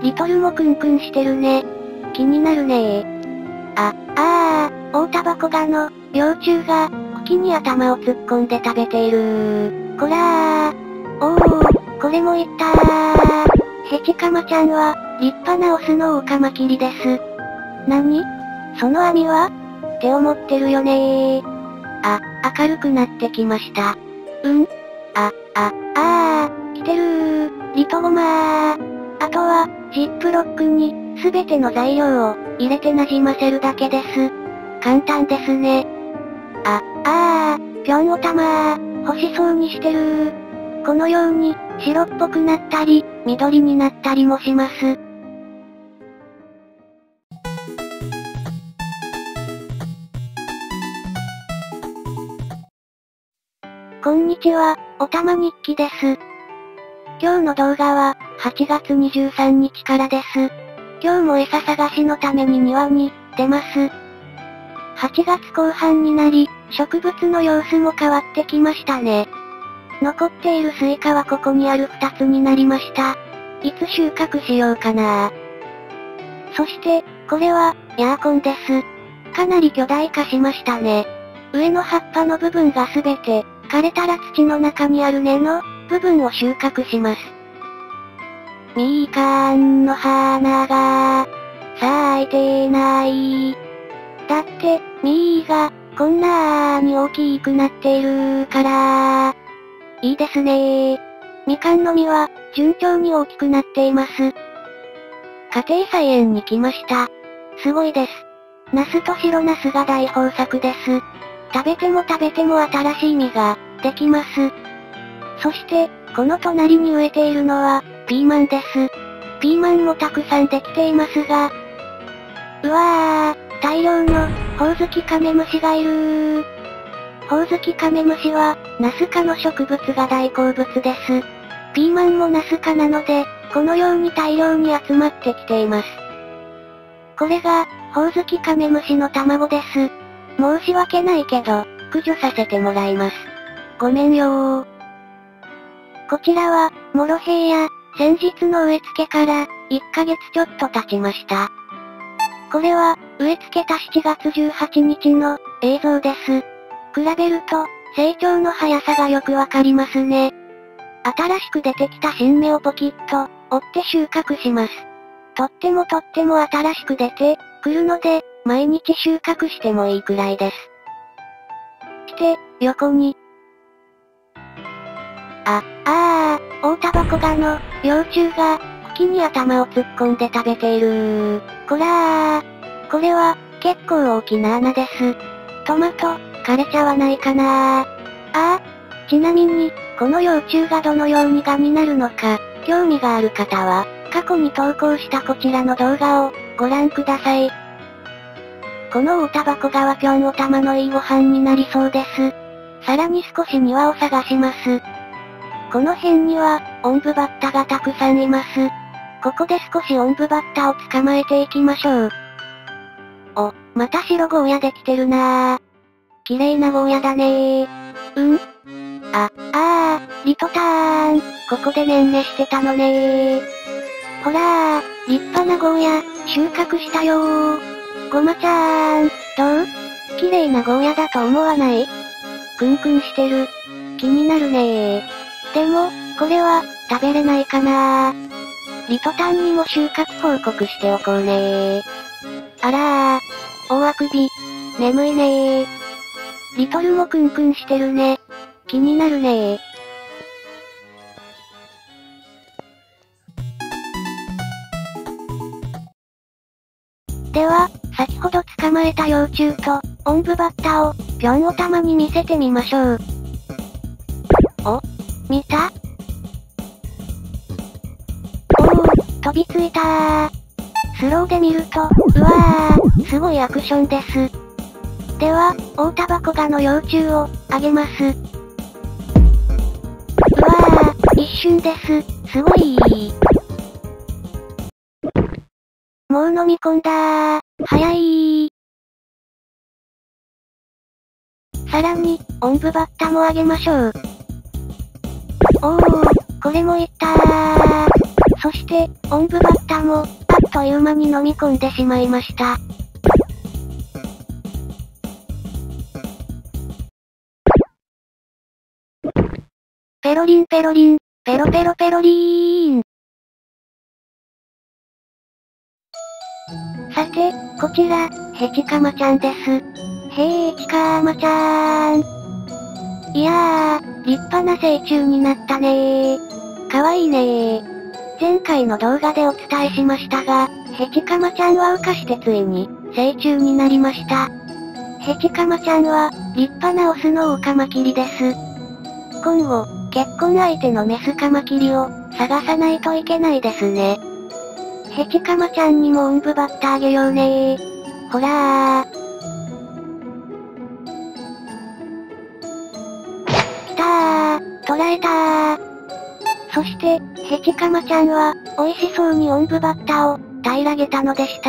リトルもクンクンしてるね。気になるねオオタバコガの幼虫が茎に頭を突っ込んで食べているこらー。これもいったー。ヘチカマちゃんは立派なオスのオオカマキリです。何？その網は？って思ってるよねー。明るくなってきました。来てるー。リトゴマー。あとは、ジップロックに、すべての材料を、入れて馴染ませるだけです。簡単ですね。ぴょんおたまー。欲しそうにしてるー。このように、白っぽくなったり、緑になったりもします。こんにちは、おたま日記です。今日の動画は、8月23日からです。今日も餌探しのために庭に、出ます。8月後半になり、植物の様子も変わってきましたね。残っているスイカはここにある2つになりました。いつ収穫しようかな。そして、これは、ヤーコンです。かなり巨大化しましたね。上の葉っぱの部分がすべて、枯れたら土の中にある根の部分を収穫します。みかんの花が咲いてない。だって、みーがこんなに大きくなっているから。いいですねー。みかんの実は順調に大きくなっています。家庭菜園に来ました。すごいです。ナスと白ナスが大豊作です。食べても新しい実ができます。そして、この隣に植えているのは、ピーマンです。ピーマンもたくさんできていますが、うわー、大量の、ホウズキカメムシがいるー。ホウズキカメムシは、ナス科の植物が大好物です。ピーマンもナス科なので、このように大量に集まってきています。これが、ホウズキカメムシの卵です。申し訳ないけど、駆除させてもらいます。ごめんよー。こちらは、モロヘイヤ、先日の植え付けから、1ヶ月ちょっと経ちました。これは、植え付けた7月18日の映像です。比べると、成長の速さがよくわかりますね。新しく出てきた新芽をポキッと、折って収穫します。とっても新しく出てくるので、毎日収穫してもいいくらいです。して、横に。オオタバコガの幼虫が茎に頭を突っ込んで食べているこらー。これは結構大きな穴です。トマト、枯れちゃわないかなー。ちなみに、この幼虫がどのように蛾になるのか、興味がある方は、過去に投稿したこちらの動画をご覧ください。このオオタバコガはぴょんおたまのいいご飯になりそうです。さらに少し庭を探します。この辺には、オンブバッタがたくさんいます。ここで少しオンブバッタを捕まえていきましょう。また白ゴーヤできてるなー。綺麗なゴーヤだねー。リトターン、ここでねんねしてたのねー。ほらー、立派なゴーヤ、収穫したよー。ごまちゃーん、どう？綺麗なゴーヤだと思わない？クンクンしてる。気になるねー。でも、これは、食べれないかなー。リトタンにも収穫報告しておこうねー。あらー、大あくび、眠いねー。リトルもクンクンしてるね。気になるねー。では、先ほど捕まえた幼虫と、オンブバッタを、ぴょんおたまに見せてみましょう。見た？飛びついたー。スローで見ると、うわー、すごいアクションです。では、オオタバコガの幼虫を、あげます。うわー、一瞬です、すごいー。もう飲み込んだー、早いー。さらに、オンブバッタもあげましょう。これもいったー。 そして、おんぶバッタも、あっという間に飲み込んでしまいました。ペロリンペロリン、ペロペロペロリーン。さて、こちら、ヘチカマちゃんです。へーちかーまちゃーん。いやー、立派な成虫になったねー。かわいいねー。前回の動画でお伝えしましたが、ヘチカマちゃんは羽化してついに、成虫になりました。ヘチカマちゃんは、立派なオスのオオカマキリです。今後、結婚相手のメスカマキリを、探さないといけないですね。ヘチカマちゃんにもおんぶバッタあげようねー。ほらー。来たー、捕らえたー。そして、ヘチカマちゃんは、美味しそうにおんぶバッタを、平らげたのでした。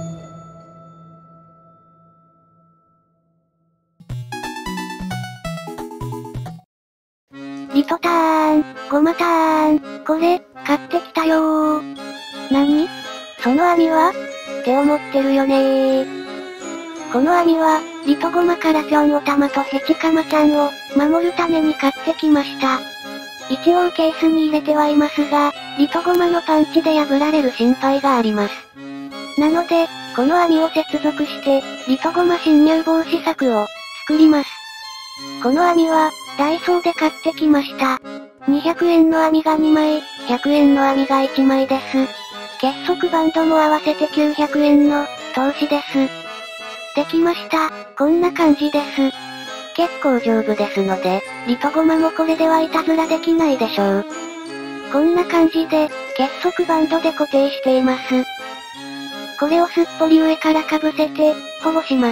リトターン、ゴマターン、これ、買ってきたよー。何？その網は？って思ってるよねー。この網は、リトゴマからぴょんおたまとヘチカマちゃんを、守るために買ってきました。一応ケースに入れてはいますが、リトゴマのパンチで破られる心配があります。なので、この網を接続して、リトゴマ侵入防止柵を、作ります。この網は、ダイソーで買ってきました。200円の網が2枚、100円の網が1枚です。結束バンドも合わせて900円の、投資です。できました。こんな感じです。結構丈夫ですので、リトゴマもこれではいたずらできないでしょう。こんな感じで、結束バンドで固定しています。これをすっぽり上からかぶせて、保護します。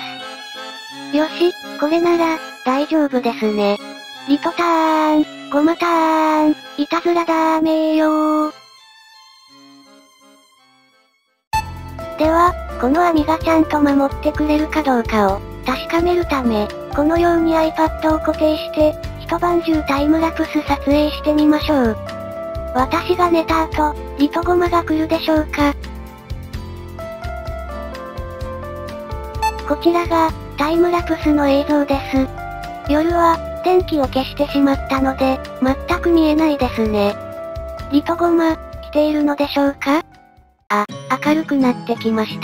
よし、これなら、大丈夫ですね。リトターン、ゴマターン、いたずらダメーよー。では、この網がちゃんと守ってくれるかどうかを、確かめるため、このように iPad を固定して、一晩中タイムラプス撮影してみましょう。私が寝た後、リトゴマが来るでしょうか。こちらが、タイムラプスの映像です。夜は、電気を消してしまったので、全く見えないですね。リトゴマ、来ているのでしょうか？あ、明るくなってきました。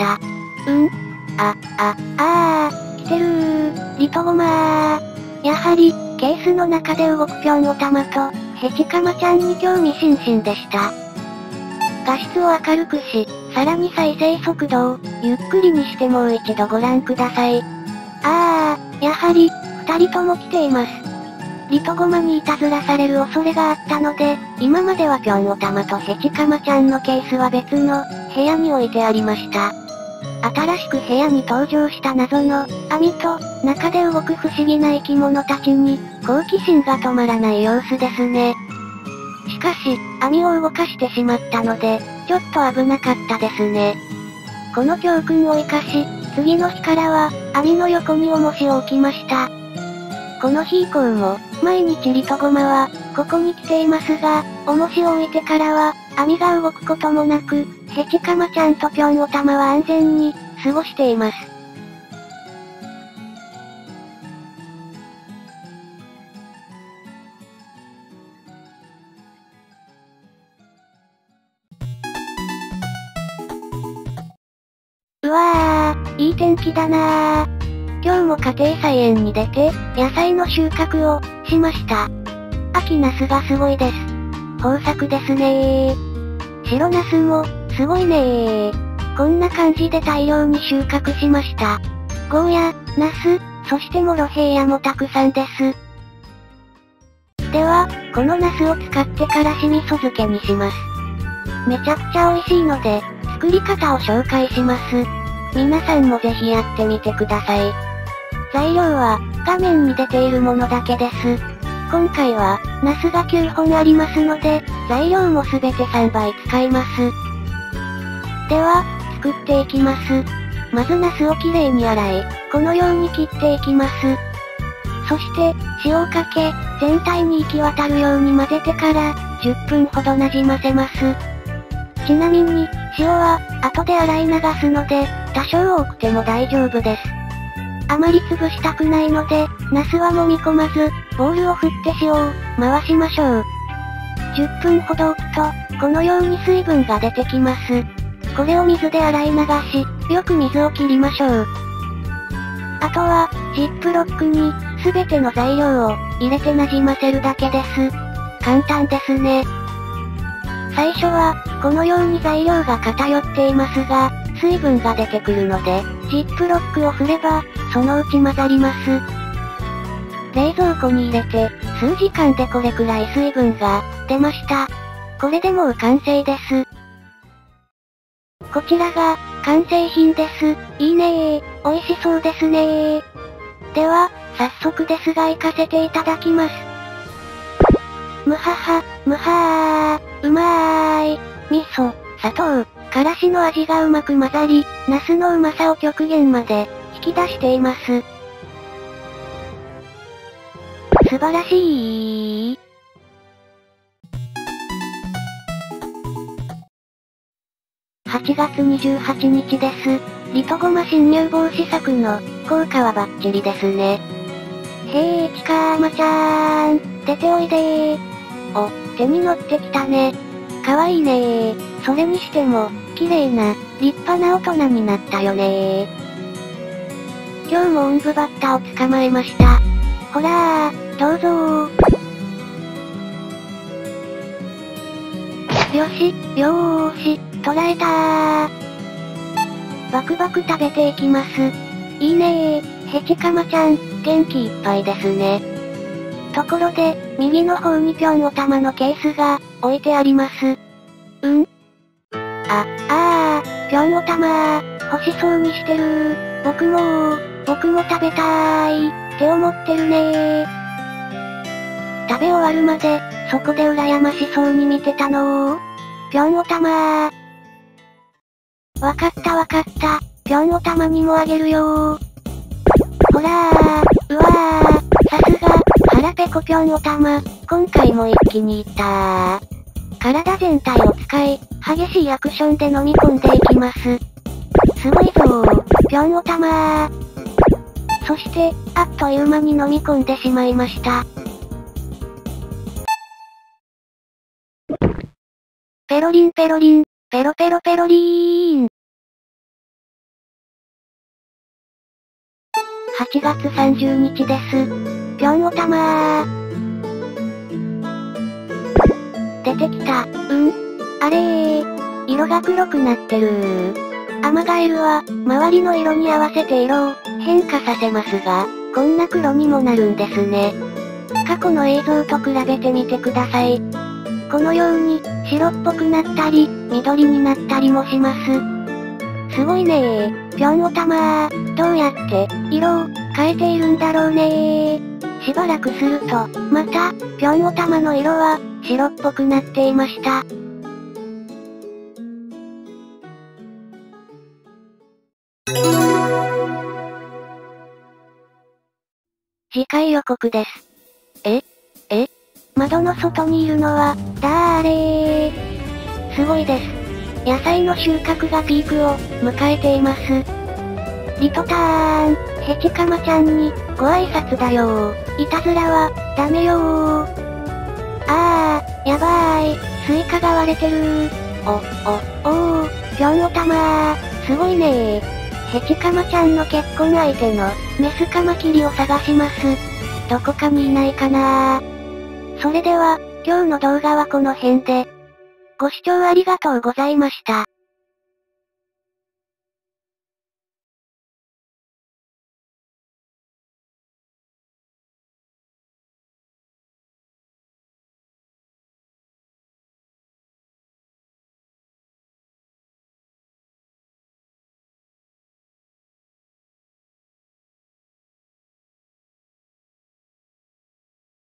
来てるー、リトゴマー。やはり、ケースの中で動くぴょんおたまと、ヘチカマちゃんに興味津々でした。画質を明るくし、さらに再生速度を、ゆっくりにしてもう一度ご覧ください。やはり、二人とも来ています。リトゴマにいたずらされる恐れがあったので、今まではぴょんおたまとヘチカマちゃんのケースは別の、部屋に置いてありました。新しく部屋に登場した謎の、網と、中で動く不思議な生き物たちに、好奇心が止まらない様子ですね。しかし、網を動かしてしまったので、ちょっと危なかったですね。この教訓を生かし、次の日からは、網の横に重しを置きました。この日以降も、毎日リトゴマは、ここに来ていますが、重しを置いてからは、網が動くこともなく、ヘチカマちゃんとぴょんおたまは安全に、過ごしています。うわー、いい天気だなー。今日も家庭菜園に出て、野菜の収穫を、しました。秋ナスがすごいです。豊作ですねー。白ナスも、すごいねー。こんな感じで大量に収穫しました。ゴーヤ、ナス、そしてモロヘイヤもたくさんです。では、このナスを使ってからし味噌漬けにします。めちゃくちゃ美味しいので、作り方を紹介します。皆さんもぜひやってみてください。材料は、画面に出ているものだけです。今回は、ナスが9本ありますので、材料もすべて3倍使います。では、作っていきます。まずナスをきれいに洗い、このように切っていきます。そして、塩をかけ、全体に行き渡るように混ぜてから、10分ほどなじませます。 ちなみに、塩は、後で洗い流すので、多少多くても大丈夫です。あまり潰したくないので、ナスは揉み込まず、ボウルを振って塩を回しましょう。10分ほど置くと、このように水分が出てきます。これを水で洗い流し、よく水を切りましょう。あとは、ジップロックに、すべての材料を入れてなじませるだけです。簡単ですね。最初は、このように材料が偏っていますが、水分が出てくるので、ジップロックを振れば、そのうち混ざります。冷蔵庫に入れて、数時間でこれくらい水分が出ました。これでもう完成です。こちらが、完成品です。いいねー。美味しそうですねー。では、早速ですが行かせていただきます。むはは、むはー、うまーい。味噌、砂糖、からしの味がうまく混ざり、ナスのうまさを極限まで引き出しています。素晴らしい。8月28日です。リトゴマ侵入防止策の効果はバッチリですね。へーちかーまちゃーん、出ておいでー。お、手に乗ってきたね。かわいいねー。それにしても、綺麗な、立派な大人になったよねー。今日もオンブバッタを捕まえました。ほらー、どうぞー。よし、よーし、捕らえたー。バクバク食べていきます。いいねー、ヘチカマちゃん、元気いっぱいですね。ところで、右の方にぴょんお玉のケースが、置いてあります。ぴょんお玉ー、欲しそうにしてるー。僕も食べたーい、って思ってるねー。食べ終わるまで、そこで羨ましそうに見てたのー。ぴょんお玉ー。わかった、ぴょんお玉にもあげるよー。ほらー、うわー、さすが、腹ペコぴょんお玉、今回も一気にいったー。体全体を使い、激しいアクションで飲み込んでいきます。すごいぞー、ぴょんお玉ー。そして、あっという間に飲み込んでしまいました。ペロリンペロリン、ペロペロペロリーン。8月30日です。ぴょんお玉ー。出てきた。あれー。色が黒くなってるー。アマガエルは、周りの色に合わせて色を変化させますが、こんな黒にもなるんですね。過去の映像と比べてみてください。このように、白っぽくなったり、緑になったりもします。すごいねー。ぴょんお玉ー、どうやって、色を変えているんだろうねー。しばらくすると、また、ぴょんお玉の色は、白っぽくなっていました。次回予告です。窓の外にいるのは、だーれー。すごいです。野菜の収穫がピークを迎えています。リトターン、ヘチカマちゃんに、ご挨拶だよー。いたずらは、ダメよー。やばーい、スイカが割れてるー。ぴょんお玉ー、すごいねー。ヘチカマちゃんの結婚相手の、メスカマキリを探します。どこかにいないかなー。それでは、今日の動画はこの辺で。ご視聴ありがとうございました。